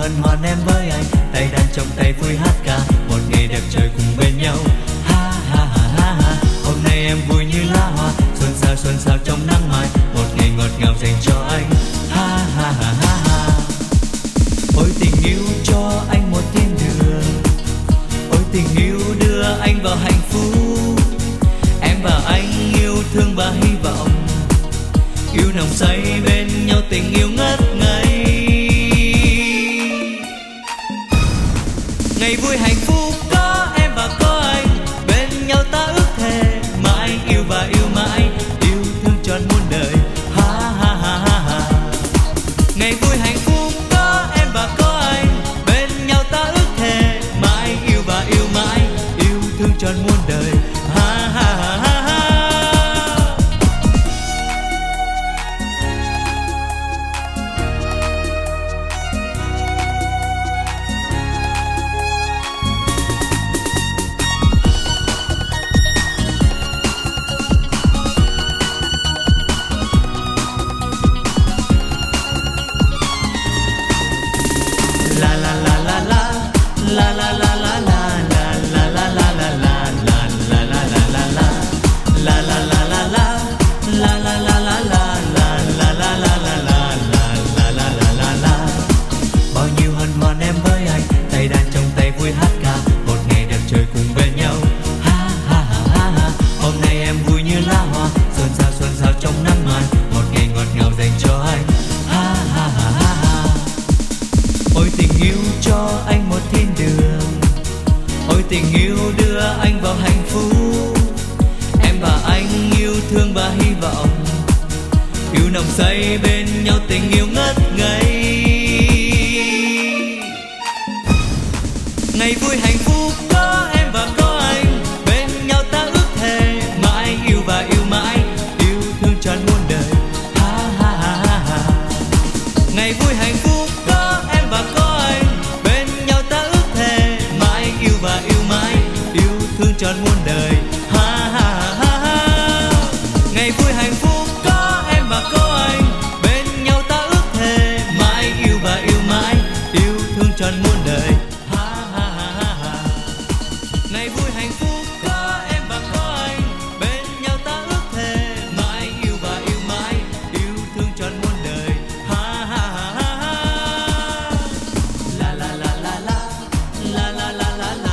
hân hoan em với anh, tay đàn trong tay vui hát ca một ngày đẹp trời cùng bên nhau. Ha ha ha ha ha, hôm nay em vui như lá hoa, xuân sao trong nắng mai, một ngày ngọt ngào dành cho anh. Ha ha ha ha ha, ôi tình yêu cho anh một thiên đường, ôi tình yêu đưa anh vào hạnh phúc. Em và anh yêu thương và hy vọng, yêu nồng say bên nhau, tình yêu ngất ngây. Ngày vui hạnh phúc có em và có anh, bên nhau ta ước thề mãi yêu và yêu mãi, yêu thương trọn muôn đời. Ha ha ha ha ha, ngày vui hạnh phúc có em và có anh, bên nhau ta ước thề mãi yêu và yêu mãi, yêu thương trọn muôn đời. Ha ha ha ha ha. Tình yêu đưa anh vào hạnh phúc, em và anh yêu thương và hy vọng, yêu nồng say bên nhau, tình yêu ngất ngây. Ngày vui hạnh phúc có em và có anh, bên nhau ta ước thề mãi yêu và yêu mãi, yêu thương trọn muôn đời. Ha ha ha ha ha, ngày vui hạnh phúc có em và có anh, bên nhau ta ước thề mãi yêu và yêu mãi, yêu thương trọn muôn đời. Ha ha ha ha, ngày vui hạnh phúc có em và có anh, bên nhau ta ước thề mãi yêu và yêu mãi, yêu thương trọn muôn đời. Ha ha ha ha, ngày vui hạnh phúc có em và có anh, bên nhau ta ước thề mãi yêu và yêu mãi, yêu thương trọn muôn đời. Ha ha ha ha, la la la la la la la la la la.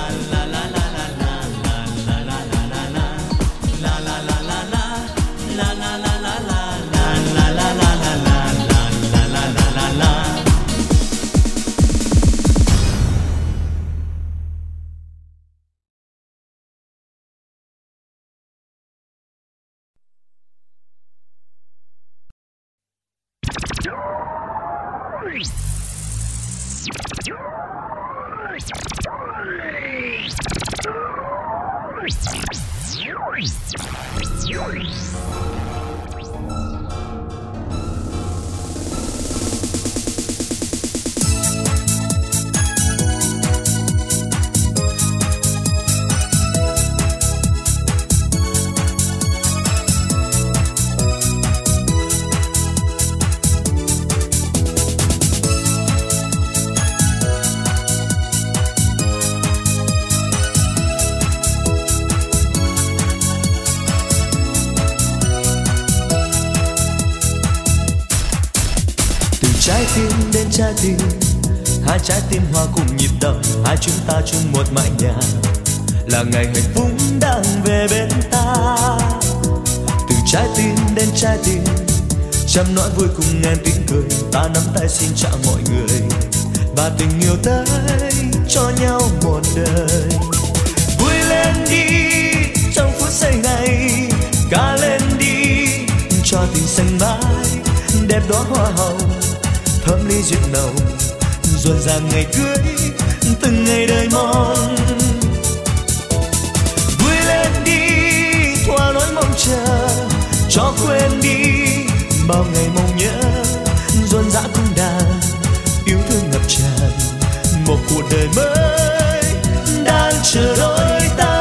Trái tim đến trái tim, hai trái tim hòa cùng nhịp đập, hai chúng ta chung một mái nhà, là ngày hạnh phúc đang về bên ta. Từ trái tim đến trái tim, trăm nỗi vui cùng ngàn tiếng cười, ta nắm tay xin chào mọi người, và tình yêu tới cho nhau một đời. Vui lên đi trong phút giây này, ca lên đi cho tình xanh mãi, đẹp đóa hoa hồng thơm ly rượu nồng, rộn ràng ngày cưới từng ngày đời mong. Vui lên đi thoa nỗi mong chờ, cho quên đi bao ngày mong nhớ, rộn rã cung đàn yêu thương ngập tràn, một cuộc đời mới đang chờ đôi ta.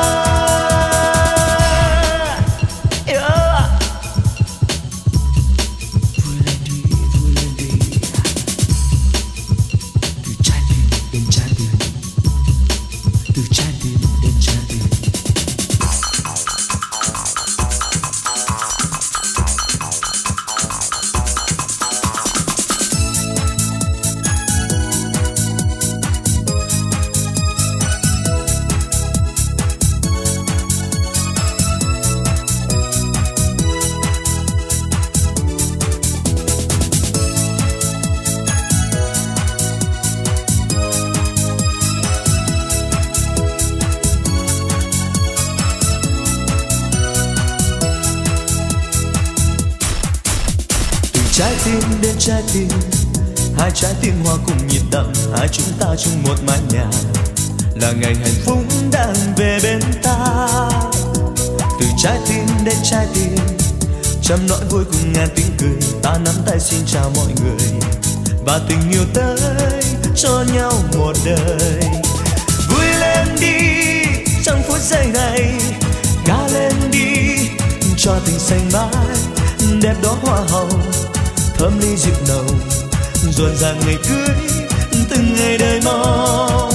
đến trái tim, hai trái tim hoa cùng nhịp đập, hai chúng ta chung một mái nhà, là ngày hạnh phúc đang về bên ta. Từ trái tim đến trái tim, trăm nỗi vui cùng ngàn tiếng cười, ta nắm tay xin chào mọi người, và tình yêu tới cho nhau một đời. Vui lên đi trong phút giây này, ca lên đi cho tình xanh mãi, đẹp đó hoa hồng thơm ly rượu nồng, rộn ràng ngày cưới từng ngày đời mong.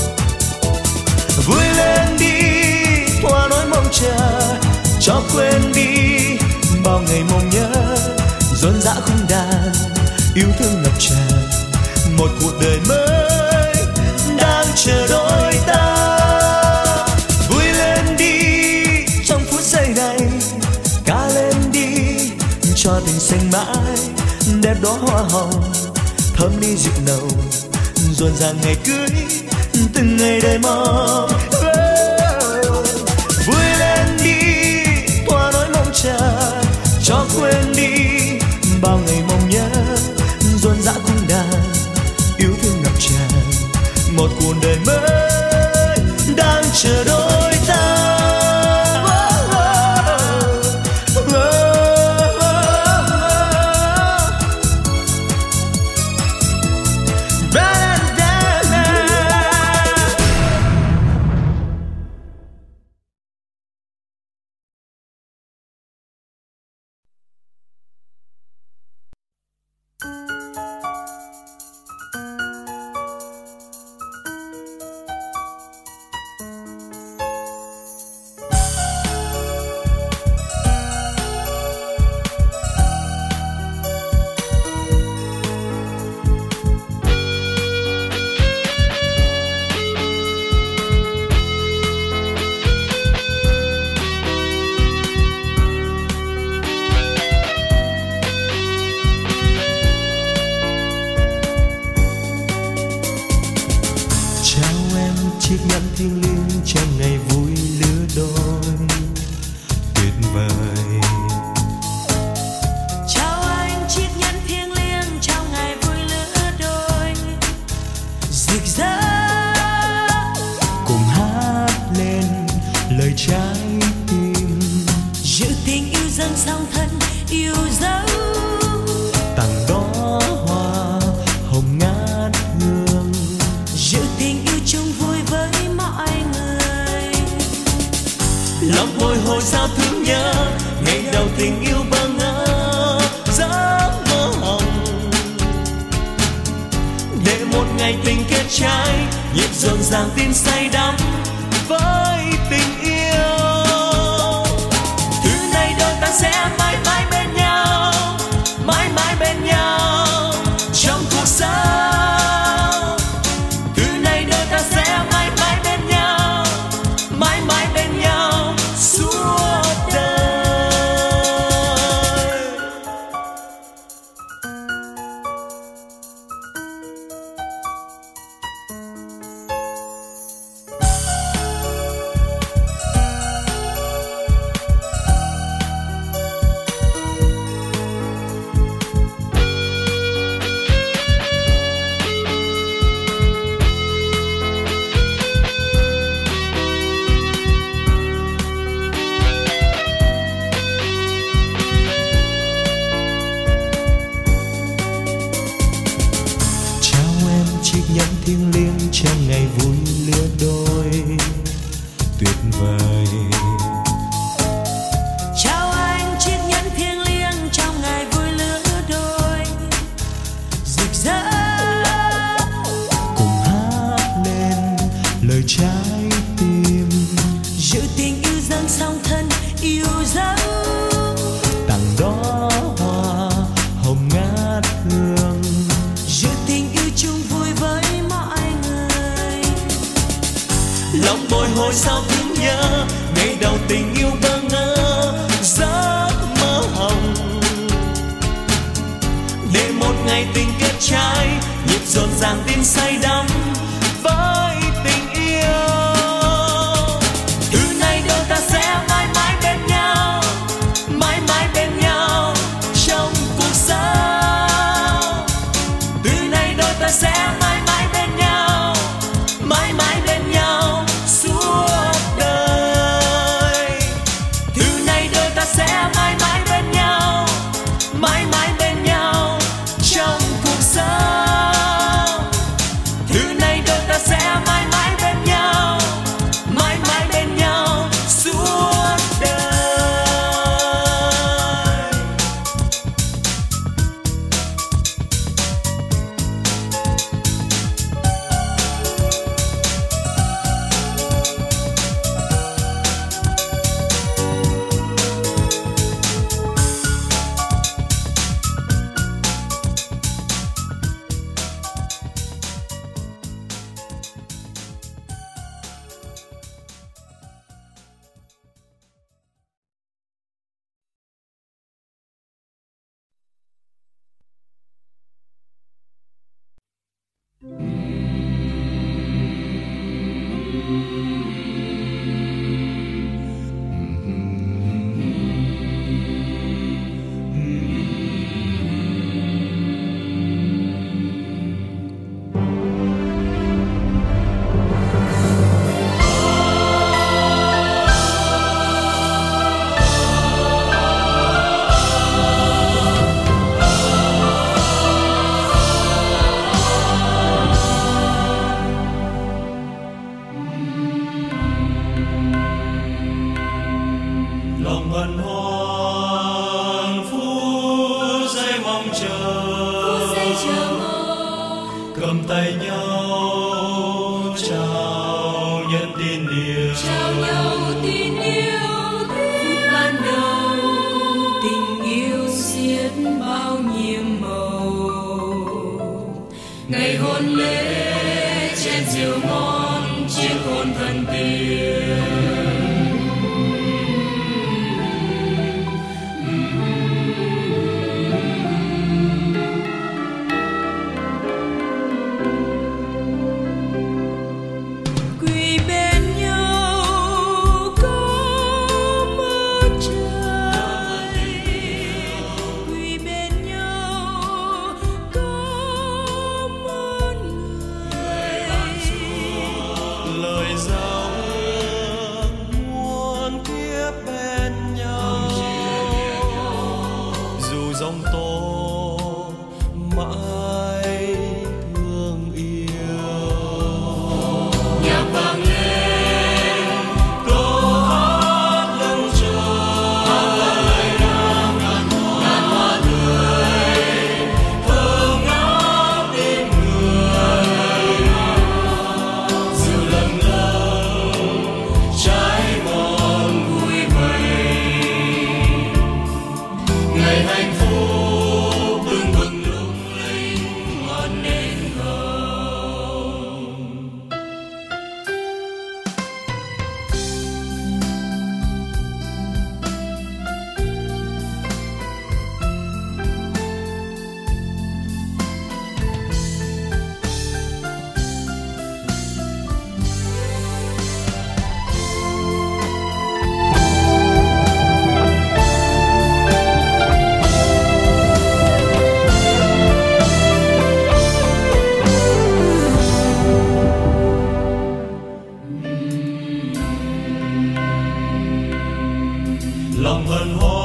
Vui lên đi thỏa nỗi mong chờ, cho quên đi bao ngày mong nhớ, rộn rã khung đàn yêu thương ngập tràn, một cuộc đời mới đang chờ đôi ta. Vui lên đi trong phút giây này, ca lên đi cho tình xanh mãi, đẹp đó hoa hồng thơm ly rượu nồng, rộn ràng ngày cưới từng ngày đời mong. Vui lên đi thỏa nỗi mong chờ, cho quên đi bao ngày mong nhớ, rộn rã cung đàn yêu thương ngập tràn, một cuộc đời mới đang chờ đôi ta. Mãi mãi bên nhau trong cuộc sống. ta sẽ mãi mãi bên nhau, mãi mãi bên nhau suốt đời. Từ nay đôi ta sẽ mãi mãi bên nhau, mãi mãi bên nhau trong cuộc sống. Từ nay đôi ta sẽ mãi mãi bên nhau, mãi mãi bên nhau suốt đời. Lòng hân hoan phút giây mong chờ, cầm tay nhau trao nhận tin yêu, phút ban đầu tình yêu xiết bao nhiêu màu. Ngày hôn lễ chén rượu ngon chiếc hôn thần tiên. Quỳ bên nhau có một trời, quỳ bên nhau có một người. lời giao ước muôn kiếp bên nhau, dù giông tố mãi thương yêu. Nhạc vang lên Câu hát lưng trời, ngàn hoa tươi thơ ngát tim người, dịu lần lần trái ngon vui vầy. Ngày hạnh phúc bừng bừng lung linh ngọn nến hồng. Lòng hân hoan